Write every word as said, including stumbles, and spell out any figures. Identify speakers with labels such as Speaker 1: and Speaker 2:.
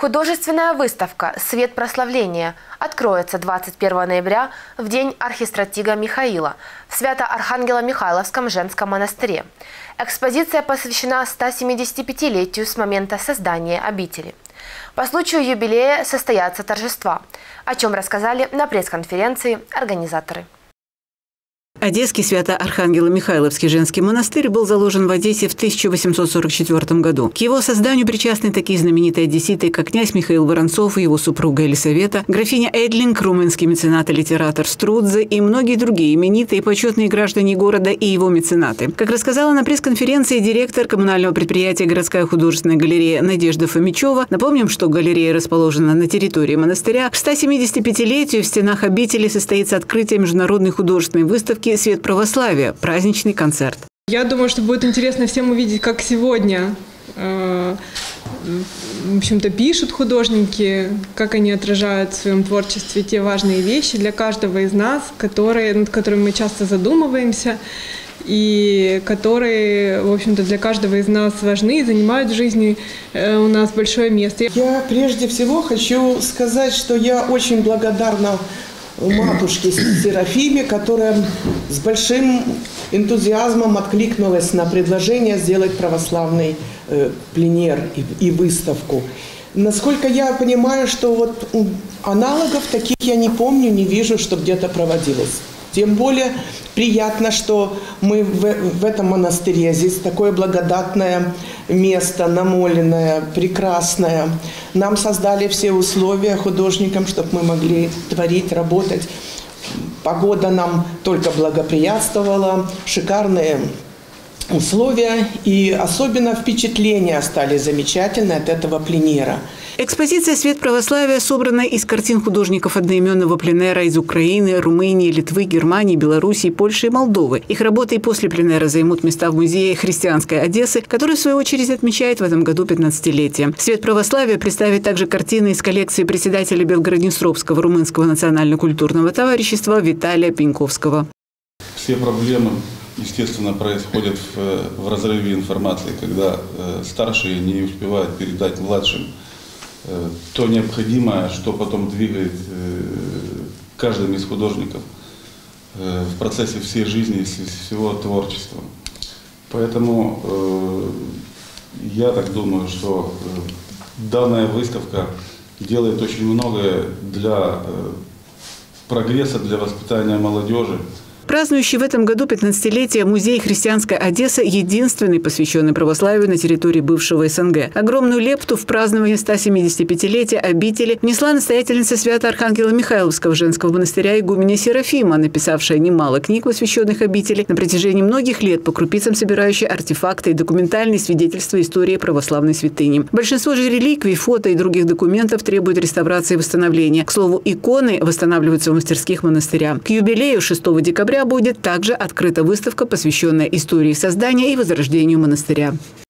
Speaker 1: Художественная выставка «Свет прославления» откроется двадцать первого ноября в день архистратига Михаила в Свято-Архангело-Михайловском женском монастыре. Экспозиция посвящена стосемидесятипятилетию с момента создания обители. По случаю юбилея состоятся торжества, о чем рассказали на пресс-конференции организаторы.
Speaker 2: Одесский Свято-Архангело-Михайловский женский монастырь был заложен в Одессе в тысяча восемьсот сорок четвёртом году. К его созданию причастны такие знаменитые одесситы, как князь Михаил Воронцов и его супруга Елисавета, графиня Эдлинг, румынский меценат и литератор Струдзе и многие другие именитые и почетные граждане города и его меценаты. Как рассказала на пресс-конференции директор коммунального предприятия «Городская художественная галерея» Надежда Фомичева, напомним, что галерея расположена на территории монастыря, к стосемидесятипятилетию в стенах обители состоится открытие международной художественной выставки «Свет православия» – праздничный концерт.
Speaker 3: Я думаю, что будет интересно всем увидеть, как сегодня э, в общем-то, пишут художники, как они отражают в своем творчестве те важные вещи для каждого из нас, которые, над которыми мы часто задумываемся и которые, в общем-то, для каждого из нас важны и занимают в жизни э, у нас большое место.
Speaker 4: Я прежде всего хочу сказать, что я очень благодарна матушке Серафиме, которая с большим энтузиазмом откликнулась на предложение сделать православный э, пленер и, и выставку. Насколько я понимаю, что вот аналогов таких я не помню, не вижу, что где-то проводилось. Тем более приятно, что мы в, в этом монастыре. Здесь такое благодатное место, намоленное, прекрасное. Нам создали все условия художникам, чтобы мы могли творить, работать. Погода нам только благоприятствовала, шикарные условия. И особенно впечатления остались замечательные от этого пленера.
Speaker 2: Экспозиция «Свет православия» собрана из картин художников одноименного пленера из Украины, Румынии, Литвы, Германии, Белоруссии, Польши и Молдовы. Их работы и после пленера займут места в музее христианской Одессы, который, в свою очередь, отмечает в этом году пятнадцатилетие. «Свет православия» представит также картины из коллекции председателя Белгород-Днестровского румынского национально-культурного товарищества Виталия Пеньковского.
Speaker 5: Все проблемы, естественно, происходят в, в разрыве информации, когда э, старшие не успевают передать младшим то необходимое, что потом двигает каждым из художников в процессе всей жизни, всего творчества. Поэтому я так думаю, что данная выставка делает очень многое для прогресса, для воспитания молодежи.
Speaker 2: Празднующий в этом году пятнадцатилетие музей христианской Одессы единственный, посвященный православию на территории бывшего СНГ. Огромную лепту в празднование стосемидесятипятилетия обители внесла настоятельница Свято-Архангело-Михайловского женского монастыря игуменя Серафима, написавшая немало книг, посвященных обители, на протяжении многих лет по крупицам собирающая артефакты и документальные свидетельства истории православной святыни. Большинство же реликвий, фото и других документов требуют реставрации и восстановления. К слову, иконы восстанавливаются в мастерских монастыря. К юбилею шестого декабря будет также открыта выставка, посвященная истории создания и возрождению монастыря.